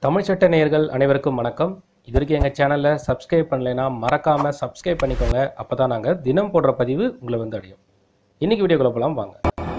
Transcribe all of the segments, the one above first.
தமிழ் சட்ட நேயர்கள் அனைவருக்கும் வணக்கம். இது வரைக்கும் எங்கள் சேனலில் சப்ஸ்கிரைப் பண்ணலைன்னா மறக்காமல் சப்ஸ்கிரைப் பண்ணிக்கோங்க. அப்போ தான் நாங்கள் தினம் போடுற பதிவு உங்களை வந்து அடையும். இன்றைக்கி வீடியோக்குள்ள போகலாம் வாங்க.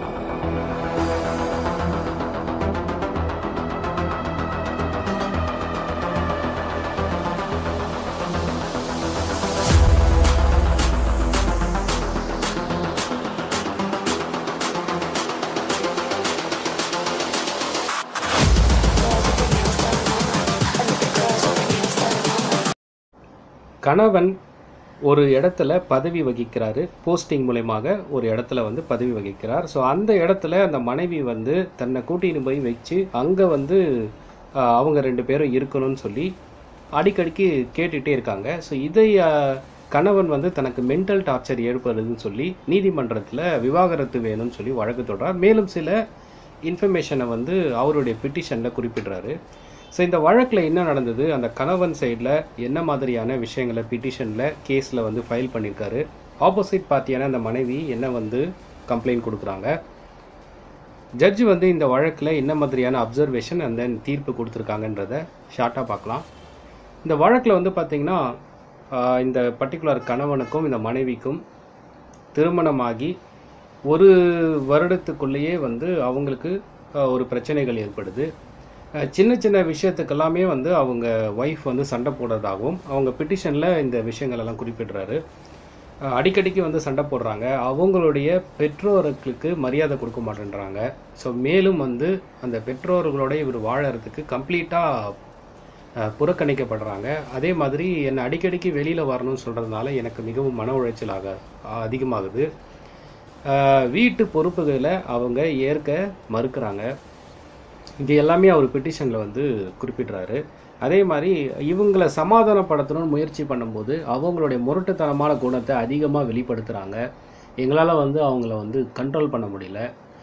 கணவன் ஒரு இடத்துல பதவி வகிக்கிறாரு, போஸ்டிங் மூலமாக ஒரு இடத்துல வந்து பதவி வகிக்கிறார். ஸோ அந்த இடத்துல அந்த மனைவி வந்து தன்னை கூட்டின்னு போய் வச்சு அங்கே வந்து அவங்க ரெண்டு பேரும் இருக்கணும்னு சொல்லி அடிக்கடிக்கு கேட்டுகிட்டே இருக்காங்க. ஸோ இதை கணவன் வந்து தனக்கு மென்டல் டார்ச்சர் ஏற்படுதுன்னு சொல்லி நீதிமன்றத்தில் விவாகரத்து வேணும்னு சொல்லி வழக்கு தொடர்றார். மேலும் சில இன்ஃபர்மேஷனை வந்து அவருடைய பெட்டிஷனில் குறிப்பிடுறாரு. ஸோ இந்த வழக்கில் என்ன நடந்தது, அந்த கணவன் சைடில் என்ன மாதிரியான விஷயங்களை பிட்டிஷனில் கேஸில் வந்து ஃபைல் பண்ணியிருக்காரு, ஆப்போசிட் பார்ட்டியான அந்த மனைவி என்ன வந்து கம்ப்ளைண்ட் கொடுக்குறாங்க, ஜட்ஜு வந்து இந்த வழக்கில் என்ன மாதிரியான அப்சர்வேஷன் அண்ட் தென் தீர்ப்பு கொடுத்துருக்காங்கன்றதை ஷார்ட்டாக பார்க்கலாம். இந்த வழக்கில் வந்து பார்த்திங்கன்னா இந்த பர்டிகுலர் கணவனுக்கும் இந்த மனைவிக்கும் திருமணமாகி ஒரு வருடத்துக்குள்ளேயே வந்து அவங்களுக்கு ஒரு பிரச்சனைகள் ஏற்படுது. சின்ன சின்ன விஷயத்துக்கெல்லாமே வந்து அவங்க ஒய்ஃப் வந்து சண்டை போடுறதாகவும் அவங்க பிட்டிஷனில் இந்த விஷயங்களெல்லாம் குறிப்பிடுறாரு. அடிக்கடிக்கு வந்து சண்டை போடுறாங்க, அவங்களுடைய பெற்றோர்களுக்கு மரியாதை கொடுக்க மாட்டேன்றாங்க. ஸோ மேலும் வந்து அந்த பெற்றோர்களோட இவர் வாழறதுக்கு கம்ப்ளீட்டாக புறக்கணிக்கப்படுறாங்க. அதே மாதிரி என்னை அடிக்கடிக்கு வெளியில் வரணும்னு சொல்கிறதுனால எனக்கு மிகவும் மன உளைச்சலாக அதிகமாகுது. வீட்டு பொறுப்புகளை அவங்க ஏற்க மறுக்கிறாங்க. இது எல்லாமே அவர் பெட்டிஷனில் வந்து குறிப்பிடுறாரு. அதே மாதிரி இவங்களை சமாதானப்படுத்தணும்னு முயற்சி பண்ணும்போது அவங்களுடைய முரட்டுத்தனமான குணத்தை அதிகமாக வெளிப்படுத்துகிறாங்க. எங்களால் வந்து அவங்கள வந்து கண்ட்ரோல் பண்ண முடியல.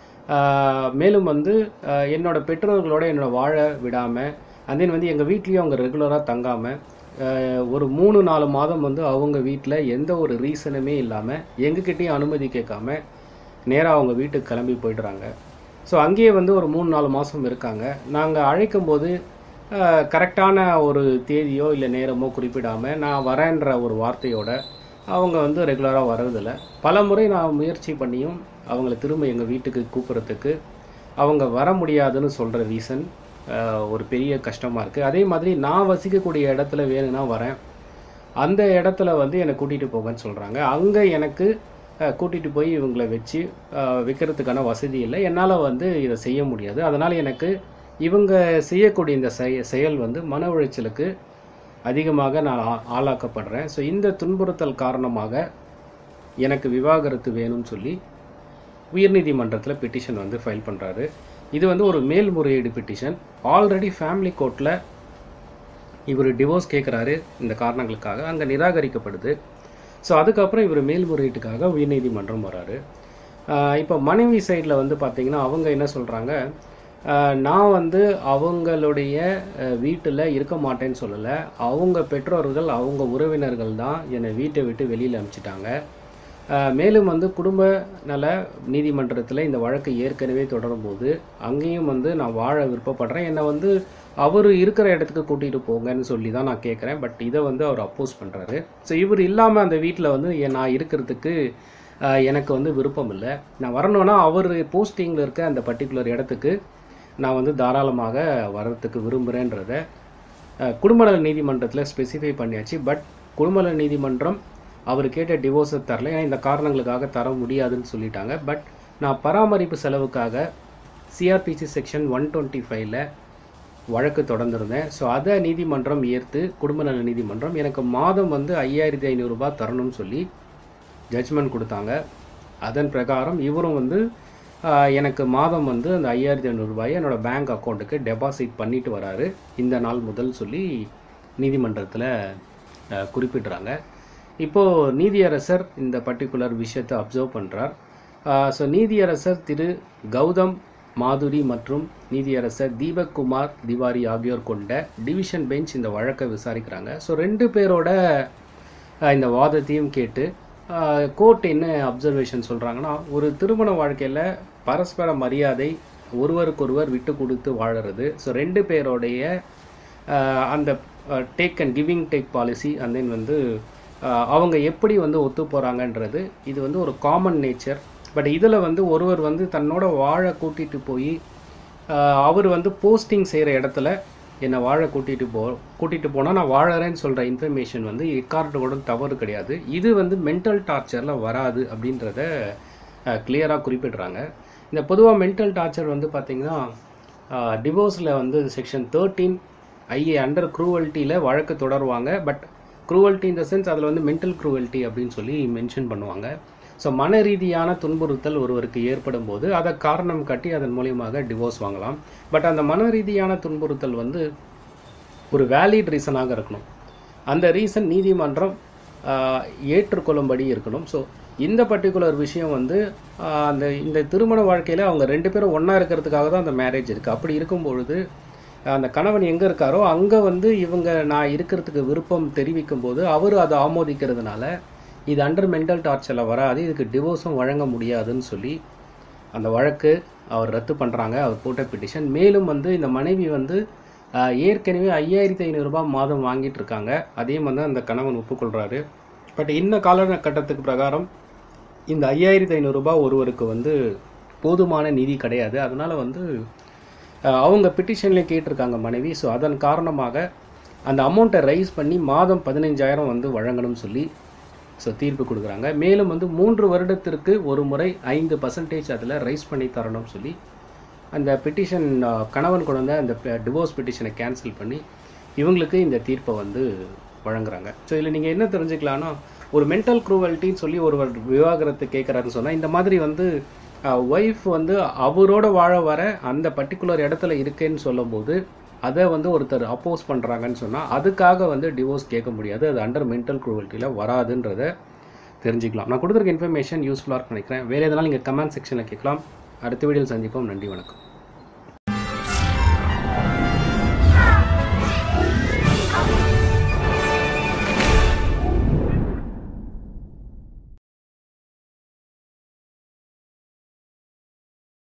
மேலும் வந்து என்னோடய பெற்றோர்களோட என்னோடய வாழ விடாமல் அதே வந்து எங்கள் வீட்லேயும் அவங்க ரெகுலராக தங்காமல் ஒரு 3-4 மாதம் வந்து அவங்க வீட்டில் எந்த ஒரு ரீசனுமே இல்லாமல் எங்ககிட்டையும் அனுமதி கேட்காம நேராக அவங்க வீட்டுக்கு கிளம்பி போய்ட்றாங்க. ஸோ அங்கேயே வந்து ஒரு 3-4 மாதம் இருக்காங்க. நாங்கள் அழைக்கும் போது கரெக்டான ஒரு தேதியோ இல்லை நேரமோ குறிப்பிடாமல் நான் வரேன்ற ஒரு வார்த்தையோட அவங்க வந்து ரெகுலராக வர்றதில்லை. பல முறை நான் முயற்சி பண்ணியும் அவங்கள திரும்ப எங்கள் வீட்டுக்கு கூப்பிட்றதுக்கு அவங்க வர முடியாதுன்னு சொல்கிற ரீசன் ஒரு பெரிய கஷ்டமாக இருக்குது. அதே மாதிரி நான் வசிக்கக்கூடிய இடத்துல வேணும்னா வரேன், அந்த இடத்துல வந்து என்னை கூட்டிகிட்டு போங்கன்னு சொல்கிறாங்க. அங்கே எனக்கு கூட்டிகிட்டு போய் இவங்களை வச்சு வைக்கிறதுக்கான வசதி இல்லை, என்னால் வந்து இதை செய்ய முடியாது. அதனால் எனக்கு இவங்க செய்யக்கூடிய இந்த செயல் வந்து மன உளைச்சலுக்கு அதிகமாக நான் ஆளாக்கப்படுறேன். ஸோ இந்த துன்புறுத்தல் காரணமாக எனக்கு விவாகரத்து வேணும்னு சொல்லி உயர்நீதிமன்றத்தில் பெட்டிஷன் வந்து ஃபைல் பண்ணுறாரு. இது வந்து ஒரு மேல்முறையீடு பெட்டிஷன். ஆல்ரெடி ஃபேமிலி கோர்ட்டில் இவர் டிவோர்ஸ் கேட்குறாரு இந்த காரணங்களுக்காக, அங்கே நிராகரிக்கப்படுது. ஸோ அதுக்கப்புறம் இவர் மேல்முறையீட்டுக்காக உயர்நீதிமன்றம் வராரு. இப்போ மனைவி சைடில் வந்து பார்த்திங்கன்னா அவங்க என்ன சொல்கிறாங்க, நான் வந்து அவங்களுடைய வீட்டில் இருக்க மாட்டேன்னு சொல்லலை, அவங்க பெற்றோர்கள் அவங்க உறவினர்கள் தான் என்னை வீட்டை விட்டு வெளியில் அனுப்பிச்சிட்டாங்க. மேலும் வந்து குடும்ப நல நீதிமன்றத்தில் இந்த வழக்கு ஏற்கனவே தொடரும்போது அங்கேயும் வந்து நான் வாழ விருப்பப்படுறேன், என்னை வந்து அவர் இருக்கிற இடத்துக்கு கூட்டிகிட்டு போங்கன்னு சொல்லி தான் நான் கேட்குறேன். பட் இதை வந்து அவர் அப்போஸ் பண்ணுறாரு. ஸோ இவர் இல்லாமல் அந்த வீட்டில் வந்து நான் இருக்கிறதுக்கு எனக்கு வந்து விருப்பம் இல்லை, நான் வரணுன்னா அவர் போஸ்டிங்கில் இருக்க அந்த பர்டிகுலர் இடத்துக்கு நான் வந்து தாராளமாக வர்றதுக்கு விரும்புகிறேன்றத குடும்பநல நீதிமன்றத்தில் ஸ்பெசிஃபை பண்ணியாச்சு. பட் குடும்பநல நீதிமன்றம் அவர் கேட்ட டிவோர்ஸை தரல, ஏன்னா இந்த காரணங்களுக்காக தர முடியாதுன்னு சொல்லிட்டாங்க. பட் நான் பராமரிப்பு செலவுக்காக சிஆர்பிசி செக்ஷன் 125 வழக்கு தொடர்ந்துருந்தேன். ஸோ அதை நீதிமன்றம் ஏற்று குடும்பநல நீதிமன்றம் எனக்கு மாதம் வந்து 5500 ரூபாய் தரணும்னு சொல்லி ஜட்ஜ்மெண்ட் கொடுத்தாங்க. அதன் பிரகாரம் இவரும் வந்து எனக்கு மாதம் வந்து அந்த 5500 ரூபாயை என்னோடய பேங்க் அக்கௌண்ட்டுக்கு டெபாசிட் பண்ணிட்டு வராரு இந்த நாள் முதல் சொல்லி நீதிமன்றத்தில் குறிப்பிடுறாங்க. இப்போது நீதியரசர் இந்த பர்டிகுலர் விஷயத்தை அப்சர்வ் பண்ணுறார். ஸோ நீதியரசர் திரு கௌதம் மாதுரி மற்றும் நீதியரசர் தீபக் குமார் திவாரி ஆகியோர் கொண்ட டிவிஷன் பெஞ்ச் இந்த வழக்கை விசாரிக்கிறாங்க. ஸோ 2 பேரோட இந்த வாதத்தையும் கேட்டு கோர்ட் என்ன அப்சர்வேஷன் சொல்கிறாங்கன்னா, ஒரு திருமண வாழ்க்கையில் பரஸ்பர மரியாதை, ஒருவருக்கொருவர் விட்டு கொடுத்து வாழறது, ஸோ 2 பேரோடைய அந்த take and giving take policy and then வந்து அவங்க எப்படி வந்து ஒத்து போகிறாங்கன்றது இது வந்து ஒரு காமன் நேச்சர். பட் இதில் வந்து ஒருவர் வந்து தன்னோட வாழை கூட்டிகிட்டு போய் அவர் வந்து போஸ்டிங் செய்கிற இடத்துல என்னை வாழை கூட்டிகிட்டு போனால் நான் வாழறேன்னு சொல்கிற இன்ஃபர்மேஷன் வந்து எக்காரணத்தோட தவறு கிடையாது. இது வந்து மென்டல் டார்ச்சரில் வராது அப்படின்றத கிளியராக குறிப்பிடுறாங்க. இந்த பொதுவாக மென்டல் டார்ச்சர் வந்து பார்த்திங்கன்னா டிவோர்ஸில் வந்து செக்ஷன் 13 IA அண்டர் க்ரூவல்ட்டியில் வழக்கு தொடருவாங்க. But cruelty in the sense அதில் வந்து மென்டல் க்ரூவல்ட்டி அப்படின்னு சொல்லி மென்ஷன் பண்ணுவாங்க. ஸோ மன ரீதியான துன்புறுத்தல் ஒருவருக்கு ஏற்படும் போது அதை காரணம் காட்டி அதன் மூலியமாக டிவோர்ஸ் வாங்கலாம். பட் அந்த மன ரீதியான துன்புறுத்தல் வந்து ஒரு வேலிட் ரீசனாக இருக்கணும். அந்த ரீசன் நீதிமன்றம் ஏற்றுக்கொள்ளும்படி இருக்கணும். ஸோ இந்த பர்டிகுலர் விஷயம் வந்து இந்த திருமண வாழ்க்கையில் அவங்க 2 பேரும் ஒன்றா இருக்கிறதுக்காக தான் அந்த மேரேஜ் இருக்குது. அப்படி இருக்கும் பொழுது அந்த கணவன் எங்கே இருக்காரோ அங்கே வந்து இவங்க நான் இருக்கிறதுக்கு விருப்பம் தெரிவிக்கும் போது அவர் அதை ஆமோதிக்கிறதுனால இது அண்டர் மென்டல் டார்ச்சரில் வராது, இதுக்கு டிவோர்ஸும் வழங்க முடியாதுன்னு சொல்லி அந்த வழக்கு அவர் ரத்து பண்ணுறாங்க, அவர் போட்ட பெட்டிஷன். மேலும் வந்து இந்த மனைவி வந்து ஏற்கனவே 5500 ரூபாய் மாதம் வாங்கிட்டு இருக்காங்க. அதே மாதிரி தான் அந்த கணவன் ஒப்புக்கொள்கிறாரு. பட் இந்த காலகட்டத்துக்கு பிரகாரம் இந்த 5500 ரூபாய் ஒருவருக்கு வந்து போதுமான நிதி கிடையாது. அதனால் வந்து அவங்க பெட்டிஷன்லேயே கேட்டிருக்காங்க மனைவி. ஸோ அதன் காரணமாக அந்த அமௌண்ட்டை ரைஸ் பண்ணி மாதம் 15000 வந்து வழங்கணும்னு சொல்லி ஸோ தீர்ப்பு கொடுக்குறாங்க. மேலும் வந்து 3 வருடத்திற்கு ஒரு முறை 5% அதில் ரைஸ் பண்ணி தரணும்னு சொல்லி அந்த பெட்டிஷன் கணவன் கொண்டு வந்த அந்த டிவோர்ஸ் பெட்டிஷனை கேன்சல் பண்ணி இவங்களுக்கு இந்த தீர்ப்பை வந்து வழங்குறாங்க. ஸோ இதில் நீங்கள் என்ன தெரிஞ்சுக்கலான்னா, ஒரு மென்டல் க்ரூவல்ட்டின்னு சொல்லி ஒருவர் விவாகரத்து கேட்குறாருன்னு சொன்னால், இந்த மாதிரி வந்து ஒய்ஃப் வந்து அவரோட வாழ வர அந்த பர்டிகுலர் இடத்துல இருக்கேன்னு சொல்லும்போது அதை வந்து ஒருத்தர் அப்போஸ் பண்ணுறாங்கன்னு சொன்னால் அதுக்காக வந்து டிவோர்ஸ் கேட்க முடியாது. அது அண்டர் மென்டல் க்ரூவல்ட்டியில் வராதுன்றதை தெரிஞ்சுக்கலாம். நான் கொடுத்துருக்க இன்ஃபர்மேஷன் யூஸ்ஃபுல்லாக நினைக்கிறேன். வேறு எதனாலும் நீங்கள் கமெண்ட் செக்ஷனில் கேட்கலாம். அடுத்த வீடியோவில் சந்திப்போம். நன்றி, வணக்கம்.